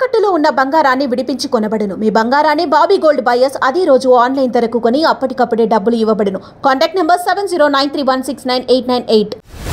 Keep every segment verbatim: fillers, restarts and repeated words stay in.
తాకట్టులో ఉన్న బంగారాన్ని విడిపించి కొనబడును. మీ బంగారాన్ని బాబీ గోల్డ్ బయర్స్ అదే రోజు ఆన్లైన్ ధరకు కొని అప్పటికప్పుడే డబ్బులు ఇవ్వబడును. Contact number seven zero nine three one six nine eight nine eight.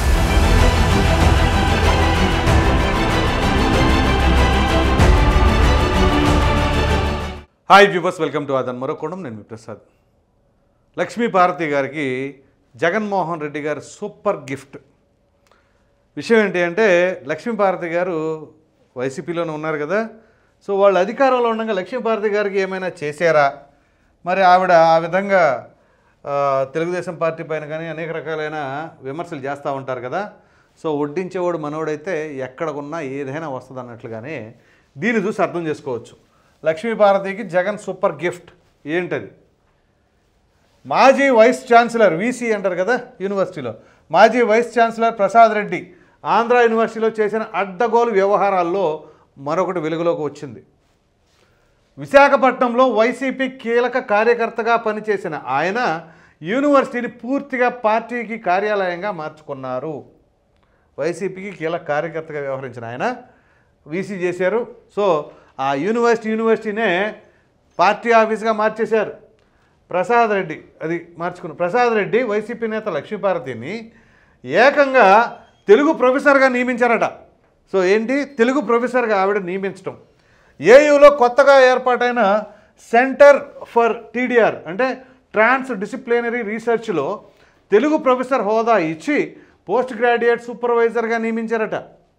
Hi viewers, welcome to Aadhan మరొకోణం. నేను మీ ప్రసాద్. లక్ష్మీ భారతి గారికి జగన్మోహన్ రెడ్డి గారి సూపర్ గిఫ్ట్. విషయం ఏంటి అంటే, లక్ష్మీ భారతి గారు వైసీపీలోనే ఉన్నారు కదా. సో వాళ్ళు అధికారంలో ఉండగా లక్ష్మీ భారతి గారికి ఏమైనా చేశారా, మరి ఆవిడ ఆ విధంగా తెలుగుదేశం పార్టీ పైన కానీ అనేక రకాలైన విమర్శలు చేస్తూ ఉంటారు కదా. సో వడ్డించేవాడు మనోడైతే ఎక్కడకున్నా ఏదైనా వస్తుంది అన్నట్లుగానే దీన్ని చూసి అర్థం చేసుకోవచ్చు. లక్ష్మీ భారతికి జగన్ సూపర్ గిఫ్ట్ ఏంటది? మాజీ వైస్ ఛాన్సలర్, వీసీ అంటారు కదా యూనివర్సిటీలో, మాజీ వైస్ ఛాన్సలర్ ప్రసాద్ రెడ్డి ఆంధ్ర యూనివర్సిటీలో చేసిన అడ్డగోలు వ్యవహారాల్లో మరొకటి వెలుగులోకి వచ్చింది. విశాఖపట్నంలో వైసీపీ కీలక కార్యకర్తగా పనిచేసిన ఆయన యూనివర్సిటీని పూర్తిగా పార్టీకి కార్యాలయంగా మార్చుకున్నారు. వైసీపీకి కీలక కార్యకర్తగా వ్యవహరించిన ఆయన వీసీ చేశారు. సో ఆ యూనివర్సిటీ యూనివర్సిటీనే పార్టీ ఆఫీస్గా మార్చేశారు. ప్రసాద్ రెడ్డి అది మార్చుకున్నారు. ప్రసాద్ రెడ్డి వైసీపీ నేత లక్ష్మీభారతిని ఏకంగా తెలుగు ప్రొఫెసర్గా నియమించారట. సో ఏంటి, తెలుగు ప్రొఫెసర్గా ఆవిడ నియమించడం. ఏయూలో కొత్తగా ఏర్పాటైన సెంటర్ ఫర్ టీడీఆర్ అంటే ట్రాన్స్ డిసిప్లినరీ రీసెర్చ్లో తెలుగు ప్రొఫెసర్ హోదా ఇచ్చి పోస్ట్ గ్రాడ్యుయేట్ సూపర్వైజర్గా నియమించారట.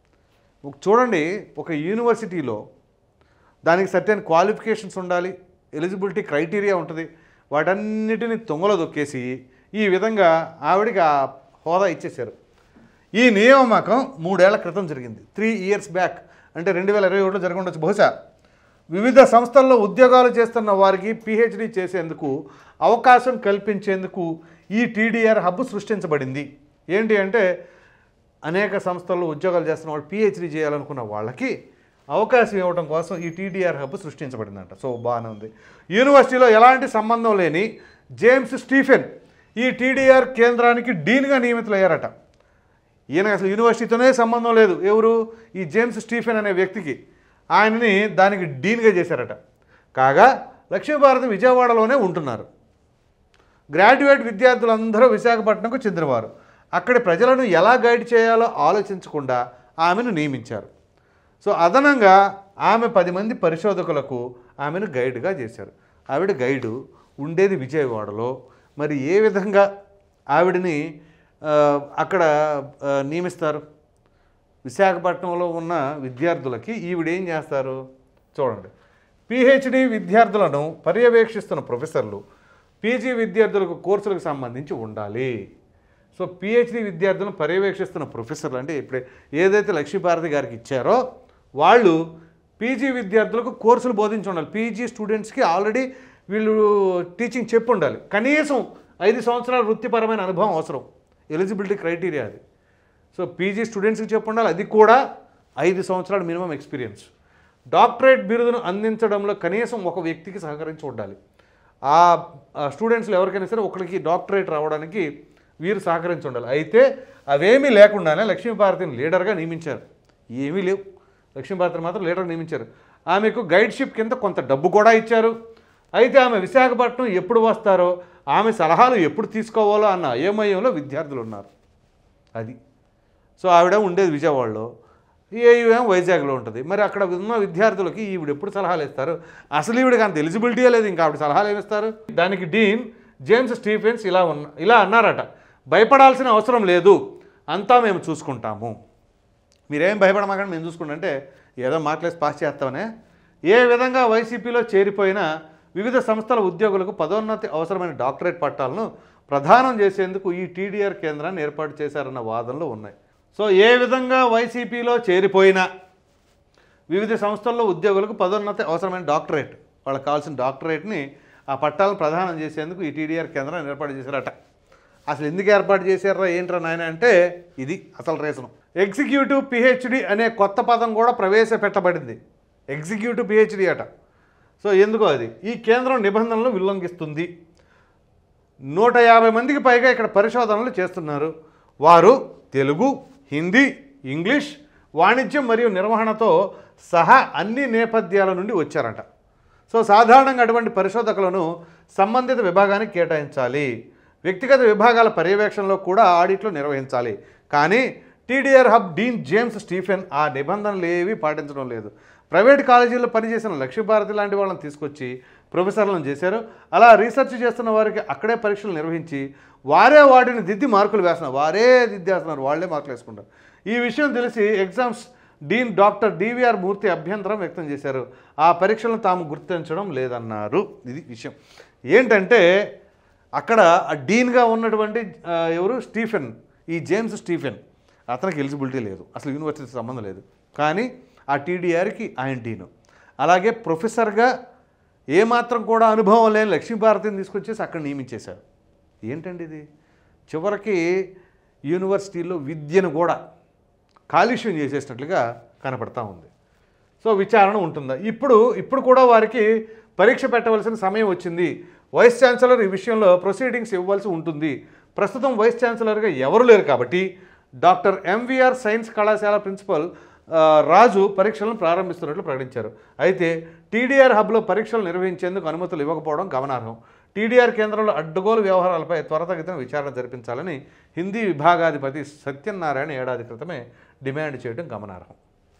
చూడండి, ఒక యూనివర్సిటీలో దానికి సర్టెన్ క్వాలిఫికేషన్స్ ఉండాలి, ఎలిజిబిలిటీ క్రైటీరియా ఉంటుంది. వాటన్నిటిని తొంగలో దొక్కేసి ఈ విధంగా ఆవిడికి ఆ హోదా ఇచ్చేశారు. ఈ నియామకం మూడేళ్ల క్రితం జరిగింది, త్రీ ఇయర్స్ బ్యాక్. అంటే రెండు వేల ఇరవై ఒకటిలో జరిగి ఉండొచ్చు బహుశా. వివిధ సంస్థల్లో ఉద్యోగాలు చేస్తున్న వారికి పిహెచ్డి చేసేందుకు అవకాశం కల్పించేందుకు ఈ టీడీఆర్ హబ్ సృష్టించబడింది. ఏంటి అంటే, అనేక సంస్థల్లో ఉద్యోగాలు చేస్తున్న వాళ్ళు పిహెచ్డి చేయాలనుకున్న వాళ్ళకి అవకాశం ఇవ్వడం కోసం ఈ టీడీఆర్ హబ్ సృష్టించబడిందంట. సో బాగానే ఉంది. యూనివర్సిటీలో ఎలాంటి సంబంధం లేని జేమ్స్ స్టీఫెన్ ఈ టీడీఆర్ కేంద్రానికి డీన్గా నియమితులయ్యారట. ఈయన అసలు యూనివర్సిటీతోనే సంబంధం లేదు. ఎవరు? ఈ జేమ్స్ స్టీఫెన్ అనే వ్యక్తికి. ఆయనని దానికి డీన్గా చేశారట. కాగా లక్ష్మీభారతి విజయవాడలోనే ఉంటున్నారు. గ్రాడ్యుయేట్ విద్యార్థులందరూ విశాఖపట్నంకు చెందినవారు. అక్కడి ప్రజలను ఎలా గైడ్ చేయాలో ఆలోచించకుండా ఆమెను నియమించారు. సో అదనంగా ఆమె పది మంది పరిశోధకులకు ఆమెను గైడ్గా చేశారు. ఆవిడ గైడు ఉండేది విజయవాడలో. మరి ఏ విధంగా ఆవిడని అక్కడ నియమిస్తారు? విశాఖపట్నంలో ఉన్న విద్యార్థులకి ఈవిడేం చేస్తారు చూడండి. పిహెచ్డి విద్యార్థులను పర్యవేక్షిస్తున్న ప్రొఫెసర్లు పీజీ విద్యార్థులకు కోర్సులకు సంబంధించి ఉండాలి. సో పిహెచ్డి విద్యార్థులను పర్యవేక్షిస్తున్న ప్రొఫెసర్లు అంటే ఇప్పుడు ఏదైతే లక్ష్మీభారతి గారికి ఇచ్చారో వాళ్ళు పీజీ విద్యార్థులకు కోర్సులు బోధించి ఉండాలి. పీజీ స్టూడెంట్స్కి ఆల్రెడీ వీళ్ళు టీచింగ్ చెప్పి ఉండాలి. కనీసం ఐదు సంవత్సరాల వృత్తిపరమైన అనుభవం అవసరం, ఎలిజిబిలిటీ క్రైటీరియా అది. సో పీజీ స్టూడెంట్స్కి చెప్పి ఉండాలి, అది కూడా ఐదు సంవత్సరాల మినిమం ఎక్స్పీరియన్స్. డాక్టరేట్ బిరుదును అందించడంలో కనీసం ఒక వ్యక్తికి సహకరించి ఉండాలి. ఆ స్టూడెంట్స్లో ఎవరికైనా సరే ఒకరికి డాక్టరేట్ రావడానికి వీరు సహకరించి ఉండాలి. అయితే అవేమీ లేకుండానే లక్ష్మీభారతిని లీడర్గా నియమించారు. ఏమీ లేవు, లక్ష్మీభారతిని మాత్రం లీడర్ నియమించారు. ఆమెకు గైడ్షిప్ కింద కొంత డబ్బు కూడా ఇచ్చారు. అయితే ఆమె విశాఖపట్నం ఎప్పుడు వస్తారో, ఆమె సలహాలు ఎప్పుడు తీసుకోవాలో అన్న అయోమయంలో విద్యార్థులు ఉన్నారు. అది. సో ఆవిడ ఉండేది విజయవాడలో, ఏయుఏం వైజాగ్లో ఉంటుంది. మరి అక్కడ ఉన్న విద్యార్థులకి ఈవిడ ఎప్పుడు సలహాలు ఇస్తారు? అసలు ఈవిడికి అంత ఎలిజిబిలిటీయే లేదు, ఇంకా ఆవిడ సలహాలు ఏమిస్తారు? దానికి డీన్ జేమ్స్ స్టీఫెన్స్ ఇలా ఉన్న ఇలా అన్నారట, భయపడాల్సిన అవసరం లేదు, అంతా మేము చూసుకుంటాము, మీరేం భయపడమాకండి, మేము చూసుకుంటాం. అంటే ఏదో మాట్లాడి పాస్ చేస్తామనే. ఏ విధంగా వైసీపీలో చేరిపోయిన వివిధ సంస్థల ఉద్యోగులకు పదోన్నతి అవసరమైన డాక్టరేట్ పట్టాలను ప్రదానం చేసేందుకు ఈ టీడీఆర్ కేంద్రాన్ని ఏర్పాటు చేశారన్న వాదనలు ఉన్నాయి. సో ఏ విధంగా వైసీపీలో చేరిపోయిన వివిధ సంస్థల్లో ఉద్యోగులకు పదోన్నతి అవసరమైన డాక్టరేట్, వాళ్ళకి కావాల్సిన డాక్టరేట్ని ఆ పట్టాలను ప్రదానం చేసేందుకు ఈ టీడీఆర్ కేంద్రాన్ని ఏర్పాటు చేశారట. అసలు ఎందుకు ఏర్పాటు చేశారా ఏంట్రా నాయన అంటే, ఇది అసలు రీజను. ఎగ్జిక్యూటివ్ పిహెచ్డి అనే కొత్త పదం కూడా ప్రవేశపెట్టబడింది. ఎగ్జిక్యూటివ్ పిహెచ్డి అట. సో ఎందుకో అది ఈ కేంద్రం నిబంధనలను ఉల్లంఘిస్తుంది. నూట యాభై మందికి పైగా ఇక్కడ పరిశోధనలు చేస్తున్నారు. వారు తెలుగు, హిందీ, ఇంగ్లీష్, వాణిజ్యం మరియు నిర్వహణతో సహా అన్ని నేపథ్యాల నుండి వచ్చారంట. సో సాధారణంగా అటువంటి పరిశోధకులను సంబంధిత విభాగానికి కేటాయించాలి, వ్యక్తిగత విభాగాల పర్యవేక్షణలో కూడా ఆడిట్లు నిర్వహించాలి. కానీ TDR hub dean James Stephen ఆ నిబంధనలు ఏవి పాటించడం లేదు. ప్రైవేట్ కాలేజీల్లో పనిచేసిన లక్ష్మీభారతి లాంటి వాళ్ళని తీసుకొచ్చి ప్రొఫెసర్లను చేశారు. అలా రీసెర్చ్ చేస్తున్న వారికి అక్కడే పరీక్షలు నిర్వహించి వారే వాటిని దిద్ది మార్కులు వేస్తున్నారు, వారే దిద్దేస్తున్నారు, వాళ్ళే మార్కులు వేసుకుంటారు. ఈ విషయం తెలిసి exams dean doctor DVR Murthy అభ్యంతరం వ్యక్తం చేశారు. ఆ పరీక్షలను తాము గుర్తించడం లేదన్నారు. ఇది విషయం ఏంటంటే అక్కడ డీన్గా ఉన్నటువంటి ఎవరు స్టీఫెన్, ఈ జేమ్స్ స్టీఫెన్, అతనికి ఎలిజిబిలిటీ లేదు, అసలు యూనివర్సిటీ సంబంధం లేదు. కానీ ఆ టీడీఆర్కి ఆయన డీను. అలాగే ప్రొఫెసర్గా ఏమాత్రం కూడా అనుభవం లేని లక్ష్మీభారతిని తీసుకొచ్చేసి అక్కడ నియమించేశారు. ఏంటండి ఇది? చివరికి యూనివర్సిటీలో విద్యను కూడా కాలుష్యం చేసేసినట్లుగా కనపడతా ఉంది. సో విచారణ ఉంటుందా? ఇప్పుడు ఇప్పుడు కూడా వారికి పరీక్ష పెట్టవలసిన సమయం వచ్చింది. వైస్ ఛాన్సలర్ ఈ విషయంలో ప్రొసీడింగ్స్ ఇవ్వాల్సి ఉంటుంది. ప్రస్తుతం వైస్ ఛాన్సలర్గా ఎవరు లేరు కాబట్టి డాక్టర్ ఎంవీఆర్ సైన్స్ కళాశాల ప్రిన్సిపల్ రాజు పరీక్షలను ప్రారంభిస్తున్నట్లు ప్రకటించారు. అయితే టీడీఆర్ హబ్లో పరీక్షలు నిర్వహించేందుకు అనుమతులు ఇవ్వకపోవడం గమనార్హం. టీడీఆర్ కేంద్రంలో అడ్డగోలు వ్యవహారాలపై త్వరితగతిన విచారణ జరిపించాలని హిందీ విభాగాధిపతి సత్యనారాయణ ఏడాది క్రితమే డిమాండ్ చేయడం గమనార్హం.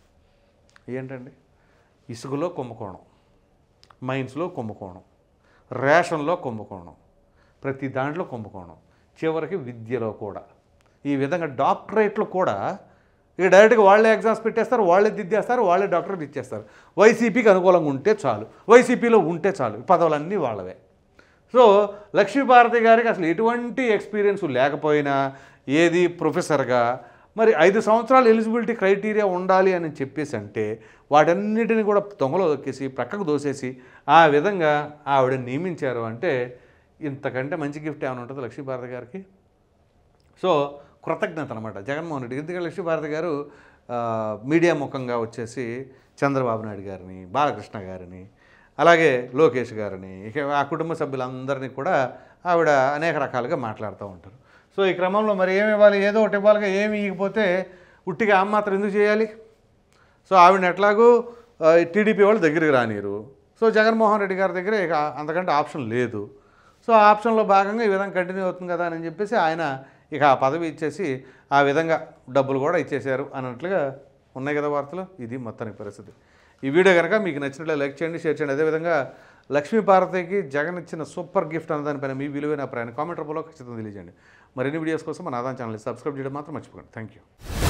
ఏంటండి? ఇసుకలో కుంభకోణం, మైన్స్లో కుంభకోణం, రేషన్లో కుంభకోణం, ప్రతి దాంట్లో కుంభకోణం, చివరికి విద్యలో కూడా. ఈ విధంగా డాక్టరేట్లు కూడా ఇక డైరెక్ట్గా వాళ్ళే ఎగ్జామ్స్ పెట్టేస్తారు, వాళ్ళే దిద్దేస్తారు, వాళ్ళే డాక్టరేట్ ఇచ్చేస్తారు. వైసీపీకి అనుకూలంగా ఉంటే చాలు, వైసీపీలో ఉంటే చాలు, పదవులన్నీ వాళ్ళవే. సో లక్ష్మీభారతి గారికి అసలు ఎటువంటి ఎక్స్పీరియన్స్ లేకపోయినా ఏది ప్రొఫెసర్గా మరి ఐదు సంవత్సరాలు ఎలిజిబిలిటీ క్రైటీరియా ఉండాలి అని చెప్పేసి అంటే వాటన్నిటిని కూడా దొంగలో దొక్కేసి ప్రక్కకు దోసేసి ఆ విధంగా ఆవిడ నియమించారు అంటే ఇంతకంటే మంచి గిఫ్ట్ ఏమైనా ఉంటుంది లక్ష్మీభారతి గారికి? సో కృతజ్ఞత అనమాట జగన్మోహన్ రెడ్డి. ఎందుకంటే లక్ష్మీభారతి గారు మీడియా ముఖంగా వచ్చేసి చంద్రబాబు నాయుడు గారిని, బాలకృష్ణ గారిని, అలాగే లోకేష్ గారిని, ఇక ఆ కుటుంబ సభ్యులందరినీ కూడా ఆవిడ అనేక రకాలుగా మాట్లాడుతూ ఉంటారు. సో ఈ క్రమంలో మరి ఏమి ఇవ్వాలి, ఏదో ఒకటి ఇవ్వాలిగా, ఏమి ఇవ్వకపోతే ఉట్టిగా ఆ మాత్రం ఎందుకు చేయాలి? సో ఆవిడని ఎట్లాగూ టీడీపీ వాళ్ళు దగ్గరికి రానిరు. సో జగన్మోహన్ రెడ్డి గారి దగ్గర ఇక అంతకంటే ఆప్షన్ లేదు. సో ఆ ఆప్షన్లో భాగంగా ఈ విధంగా కంటిన్యూ అవుతుంది కదా అని చెప్పేసి ఆయన ఇక ఆ పదవి ఇచ్చేసి ఆ విధంగా డబ్బులు కూడా ఇచ్చేశారు అన్నట్లుగా ఉన్నాయి కదా వార్తలు. ఇది మొత్తానికి పరిస్థితి. ఈ వీడియో కనుక మీకు నచ్చినట్లే లైక్ చేయండి, షేర్ చేయండి. అదేవిధంగా లక్ష్మీభారతికి జగన్ ఇచ్చిన సూపర్ గిఫ్ట్ అన్నదానిపైన మీ విలువైన అభిప్రాయాన్ని కామెంట్ రూపంలో ఖచ్చితంగా తెలియజేయండి. మరిన్ని వీడియోస్ కోసం మన ఆదాన్ ఛానల్ సబ్స్క్రైబ్ చేయడం మాత్రం మర్చిపోకండి. Thank you.